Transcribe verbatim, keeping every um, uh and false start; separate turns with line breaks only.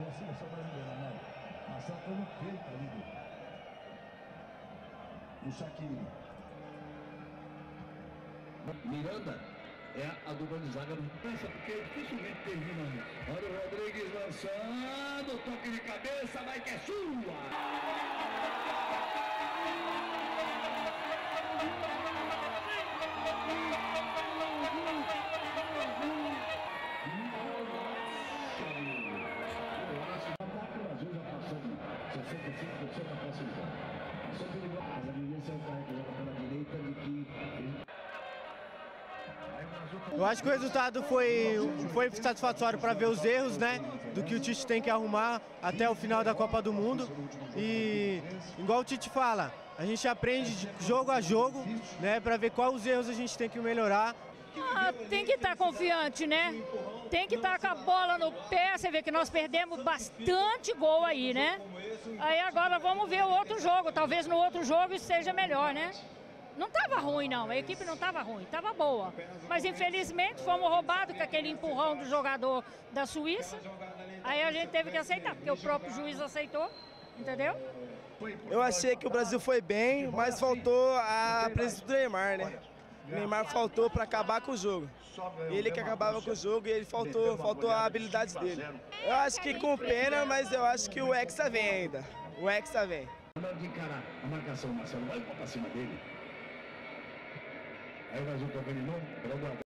A seleção brasileira, né? Acertou no peito ali do, do Shaqiri.
Miranda é a dupla de zaga do Pensa, porque dificilmente termina. Olha o Rodrigues lançando, toque de cabeça, vai que é sua!
sessenta e cinco por cento da posse de bola. Passou por igual. Mas a Vinícius é o cara que joga pela direita de que...
Eu acho que o resultado foi, foi satisfatório para ver os erros, né, do que o Tite tem que arrumar até o final da Copa do Mundo. E, igual o Tite fala, a gente aprende de jogo a jogo, né, para ver quais os erros a gente tem que melhorar.
Ah, tem que estar confiante, né? Tem que estar com a bola no pé. Você vê que nós perdemos bastante gol aí, né? Aí agora vamos ver o outro jogo. Talvez no outro jogo isso seja melhor, né? Não estava ruim, não. A equipe não estava ruim, estava boa. Mas infelizmente fomos roubados com aquele empurrão do jogador da Suíça. Aí a gente teve que aceitar, porque o próprio juiz aceitou, entendeu?
Eu achei que o Brasil foi bem, mas faltou a presença do Neymar, né? O Neymar faltou para acabar com o jogo. Ele que acabava com o jogo e ele faltou, faltou a habilidade dele. Eu acho que com pena, mas eu acho que o Hexa vem ainda. O Hexa vem.
Na hora de encarar a marcação, Marcelo vai para cima dele. Aí o Brasil tocando de novo.